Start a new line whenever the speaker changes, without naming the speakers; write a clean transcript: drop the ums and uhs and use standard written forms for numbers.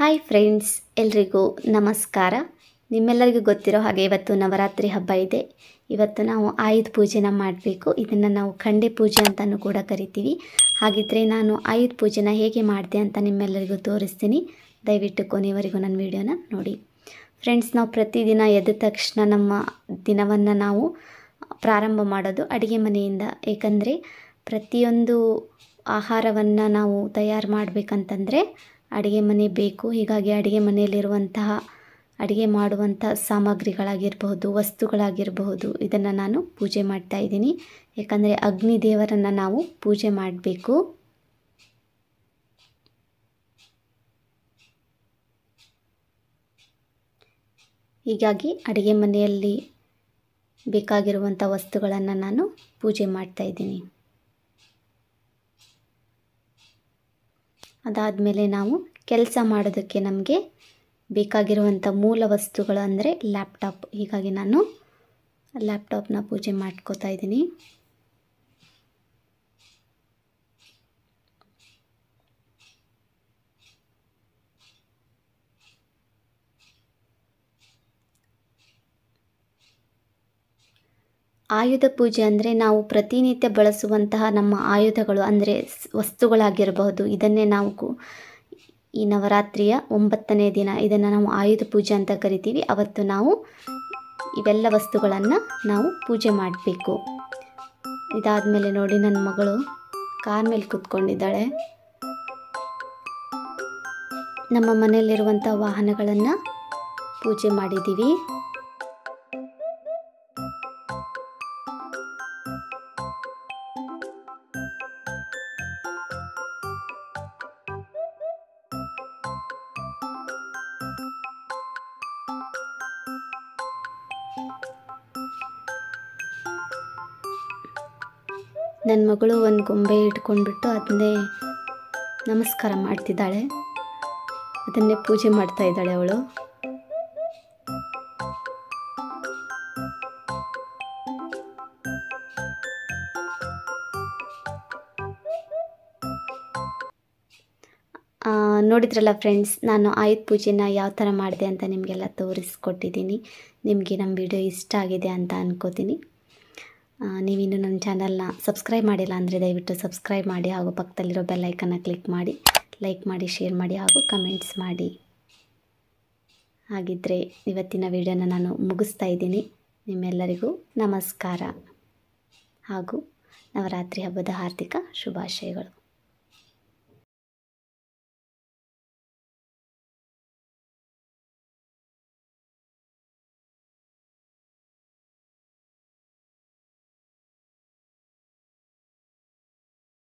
Hi friends, ಎಲ್ರಿಗೂ ನಮಸ್ಕಾರ. ನಿಮ್ಮೆಲ್ಲರಿಗೂ ಗೊತ್ತಿರೋ ಹಾಗೆ ಇವತ್ತು ನವರಾತ್ರಿ ಹಬ್ಬ ಇದೆ. ಇವತ್ತು ನಾವು ಆಯುಧ ಪೂಜೆನ ಮಾಡಬೇಕು. ಇದನ್ನು ನಾವು ಖಂಡಪೂಜೆ ಅಂತಲೂ ಕೂಡ ಕರಿತೀವಿ. ಹಾಗಿದ್ದರೆ ನಾನು ಆಯುಧ ಪೂಜೆನ ಹೇಗೆ ಮಾಡಿದೆ ಅಂತ ನಿಮ್ಮೆಲ್ಲರಿಗೂ ತೋರಿಸ್ತೀನಿ. ದಯವಿಟ್ಟು ಕೊನೆಯವರೆಗೂ ನನ್ನ ವಿಡಿಯೋನ ನೋಡಿ. ಫ್ರೆಂಡ್ಸ್, ನಾವು ಪ್ರತಿದಿನ ಎದ್ದ ತಕ್ಷಣ ನಮ್ಮ ದಿನವನ್ನು ನಾವು ಪ್ರಾರಂಭ ಮಾಡೋದು ಅಡುಗೆ ಮನೆಯಿಂದ. ಏಕೆಂದರೆ ಪ್ರತಿಯೊಂದು ಆಹಾರವನ್ನು ನಾವು ತಯಾರು ಮಾಡಬೇಕಂತಂದರೆ ಅಡುಗೆ ಮನೆ ಬೇಕು. ಹೀಗಾಗಿ ಅಡುಗೆ ಮನೆಯಲ್ಲಿರುವಂತಹ ಅಡುಗೆ ಮಾಡುವಂಥ ಸಾಮಗ್ರಿಗಳಾಗಿರಬಹುದು, ವಸ್ತುಗಳಾಗಿರಬಹುದು, ಇದನ್ನು ನಾನು ಪೂಜೆ ಮಾಡ್ತಾ ಇದ್ದೀನಿ. ಯಾಕಂದರೆ ಅಗ್ನಿ ದೇವರನ್ನು ನಾವು ಪೂಜೆ ಮಾಡಬೇಕು. ಹೀಗಾಗಿ ಅಡುಗೆ ಮನೆಯಲ್ಲಿ ಬೇಕಾಗಿರುವಂಥ ವಸ್ತುಗಳನ್ನು ನಾನು ಪೂಜೆ ಮಾಡ್ತಾ ಇದ್ದೀನಿ. ಅದಾದಮೇಲೆ ನಾವು ಕೆಲಸ ಮಾಡೋದಕ್ಕೆ ನಮಗೆ ಬೇಕಾಗಿರುವಂಥ ಮೂಲ ವಸ್ತುಗಳು ಅಂದರೆ ಲ್ಯಾಪ್ಟಾಪ್. ಹೀಗಾಗಿ ನಾನು ಲ್ಯಾಪ್ಟಾಪ್ನ ಪೂಜೆ ಮಾಡ್ಕೋತಾ ಇದ್ದೀನಿ. ಆಯುಧ ಪೂಜೆ ಅಂದರೆ ನಾವು ಪ್ರತಿನಿತ್ಯ ಬಳಸುವಂತಹ ನಮ್ಮ ಆಯುಧಗಳು ಅಂದರೆ ವಸ್ತುಗಳಾಗಿರಬಹುದು. ಇದನ್ನೇ ನಾವು ಈ ನವರಾತ್ರಿಯ 9ನೇ ದಿನ ಇದನ್ನು ನಾವು ಆಯುಧ ಪೂಜೆ ಅಂತ ಕರಿತೀವಿ. ಅವತ್ತು ನಾವು ಇವೆಲ್ಲ ವಸ್ತುಗಳನ್ನು ನಾವು ಪೂಜೆ ಮಾಡಬೇಕು. ಇದಾದಮೇಲೆ ನೋಡಿ, ನನ್ನ ಮಗಳು ಕಾರ್ ಮೇಲೆ ಕೂತ್ಕೊಂಡಿದ್ದಾಳೆ. ನಮ್ಮ ಮನೆಯಲ್ಲಿರುವಂಥ ವಾಹನಗಳನ್ನು ಪೂಜೆ ಮಾಡಿದ್ದೀವಿ. ನನ್ನ ಮಗಳು ಒಂದು ಗೊಂಬೆ ಇಟ್ಕೊಂಡ್ಬಿಟ್ಟು ಅದನ್ನೇ ನಮಸ್ಕಾರ ಮಾಡ್ತಿದ್ದಾಳೆ. ಅದನ್ನೇ ಪೂಜೆ ಮಾಡ್ತಾ ಇದ್ದಾಳೆ ಅವಳು. ನೋಡಿದ್ರಲ್ಲ ಫ್ರೆಂಡ್ಸ್, ನಾನು ಆಯುಧ ಪೂಜೆನ ಯಾವ ಥರ ಮಾಡಿದೆ ಅಂತ ನಿಮಗೆಲ್ಲ ತೋರಿಸ್ಕೊಟ್ಟಿದ್ದೀನಿ. ನಿಮಗೆ ನಮ್ಮ ವಿಡಿಯೋ ಇಷ್ಟ ಆಗಿದೆ ಅಂತ ಅನ್ಕೋತೀನಿ. ನೀವಿನ್ನೂ ನನ್ನ ಚಾನಲ್ನ ಸಬ್ಸ್ಕ್ರೈಬ್ ಮಾಡಿಲ್ಲ ಅಂದರೆ ದಯವಿಟ್ಟು ಸಬ್ಸ್ಕ್ರೈಬ್ ಮಾಡಿ, ಹಾಗೂ ಪಕ್ಕದಲ್ಲಿರೋ ಬೆಲ್ ಐಕನ್ನ ಕ್ಲಿಕ್ ಮಾಡಿ, ಲೈಕ್ ಮಾಡಿ, ಶೇರ್ ಮಾಡಿ, ಹಾಗೂ ಕಮೆಂಟ್ಸ್ ಮಾಡಿ. ಹಾಗಿದ್ದರೆ ಇವತ್ತಿನ ವಿಡಿಯೋನ ನಾನು ಮುಗಿಸ್ತಾ ಇದ್ದೀನಿ. ನಿಮ್ಮೆಲ್ಲರಿಗೂ ನಮಸ್ಕಾರ ಹಾಗೂ ನವರಾತ್ರಿ ಹಬ್ಬದ ಹಾರ್ದಿಕ ಶುಭಾಶಯಗಳು.